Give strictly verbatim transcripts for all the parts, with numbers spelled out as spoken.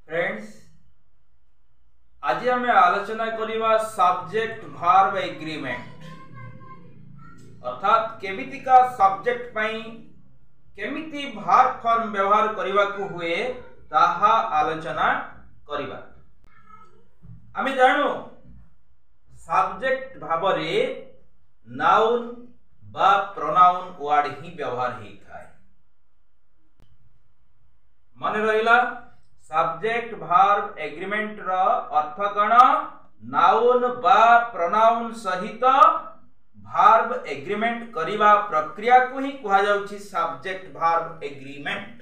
Friends, आज आम आलोचना करवा सब्जेक्ट वर्ब एग्रीमेंट अर्थात केमितिका सब्जेक्ट पई केमिति वर्ब फॉर्म व्यवहार करने को हुए ताहा आलोचना करवा। आम जानू सब्जेक्ट भाव में नाउन बा प्रोनाउन वर्ड ही व्यवहार होता है। मन रहिला सब्जेक्ट वर्ब एग्रीमेंट रो अर्थ कण नाउन बा प्रोनाउन सहित वर्ब एग्रीमेंट करिवा प्रक्रिया को ही कहा जाउछि सब्जेक्ट वर्ब एग्रीमेंट।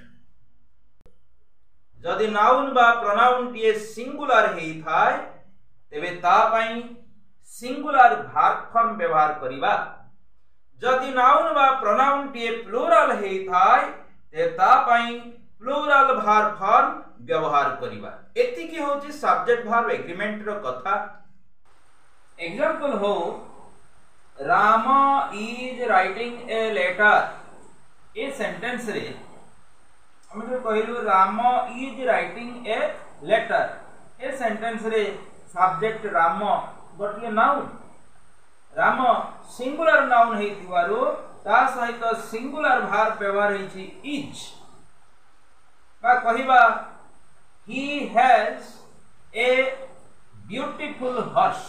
जदि नाउन बा प्रोनाउन टीए सिंगुलर हेई थाय तेबे ता पई सिंगुलर वर्ब फॉर्म व्यवहार करिवा। जदि नाउन बा प्रोनाउन टीए प्लुरल हेई थाय ते ता पई प्लुरल वर्ब फॉर्म व्यवहार करिवा। एतिकी होची सब्जेक्ट वर्ब एग्रीमेंट रो कथा। एग्जांपल हो Rama is writing a letter. ए सेंटेंस रे हम जो कहलु Rama is writing a letter. ए सेंटेंस रे सब्जेक्ट राम गोटे नाउन। राम सिंगुलर नाउन हेतिवारु ता सहित सिंगुलर वर्ब व्यवहार हेछि इज। बा कहिबा he has a beautiful horse।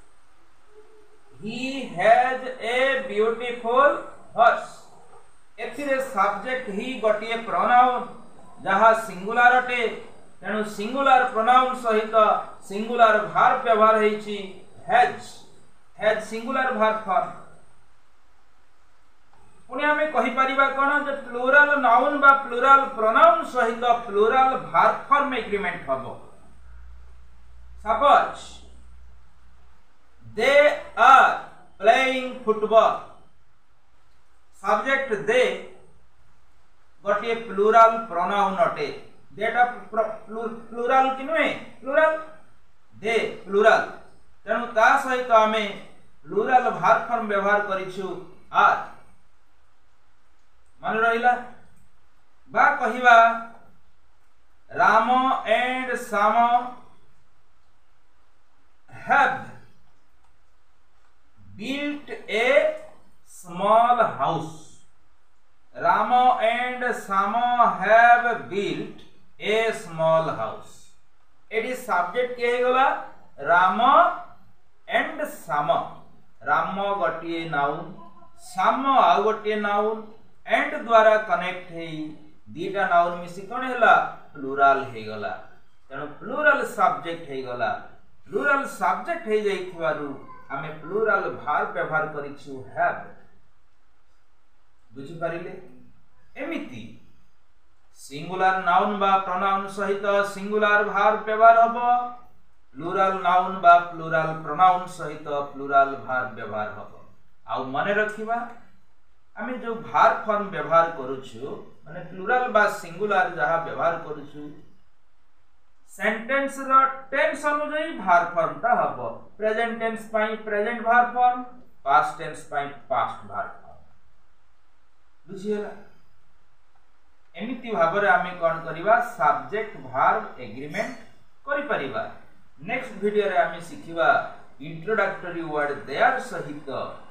he has a beautiful horse। एथिरे सब्जेक्ट ही गोटे प्रोनाउन जहा सिंगुलर अटे तेणु सिंगुलर प्रोनाउन सहित सिंगुलर वर्ब व्यवहार हेछि has. Has singular verb form. पुणी आमे कहि परिबा कोन जे प्लुरल नाउन बा प्लुरल प्रोनाउन सहित प्लुरल वर्ब फॉर्म एग्रीमेंट हबो। Suppose they are playing football. Subject they गोटे प्लुरल प्रोनाउन अटे। देटा प्लुरल कि नुहे प्लुरल दे प्लुरल तेणु ता सहित आमे प्लुरल वर्ब फॉर्म व्यवहार करिछु आर। मन रहिला बा कहिबा Ram and Shyam have built a small house. Ram and Shyam have built a small house. एटी सब्जेक्ट के गला राम एंड श्याम। राम गोटे नाउन श्याम आ गोटे नाउन एंड द्वारा कनेक्ट है दीटा नाउन मिसी कोन हैला प्लुरल हे गला। तेणु प्लुरल सब्जेक्ट हे गला। प्लुरल सब्जेक्ट हे जाइथिबारु हमें प्लुरल वर्ब व्यवहार करिछु हैव। बुझि पारिले एमिति सिंगुलर नाउन बा प्रोनाउन सहित सिंगुलर वर्ब व्यवहार हबो। प्लुरल नाउन बा प्लुरल प्रोनाउन सहित प्लुरल वर्ब व्यवहार हबो। आ मने रखिबा आमे जो वर्ब फॉर्म व्यवहार करूछु माने प्लुरल बा सिंगुलर जहा व्यवहार करूछु सेंटेंस रो टेंस अनुसार वर्ब फॉर्म ता हबो। प्रेजेंट टेंस पई present verb form, past tense पई पास्ट वर्ब फॉर्म। बुझियला एमिति भाबरे आमे कोन करिवा सब्जेक्ट वर्ब एग्रीमेंट करि परिबा। नेक्स्ट वीडियो रे आमे सिखिबा इंट्रोडक्टरी वर्ड देयर सहित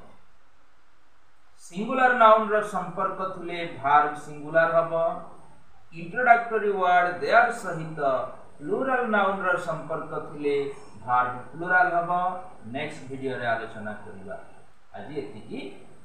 सिंगुलर नाउन रो संपर्क थिले वर्ब सिंगुलर हबो। इंट्रोडक्टरी वर्ड देयर सहित प्लुरल नाउन रो संपर्क थिले वर्ब प्लुरल हबो। नेक्स्ट वीडियो रे आलोचना करिबा। आज एतिकी।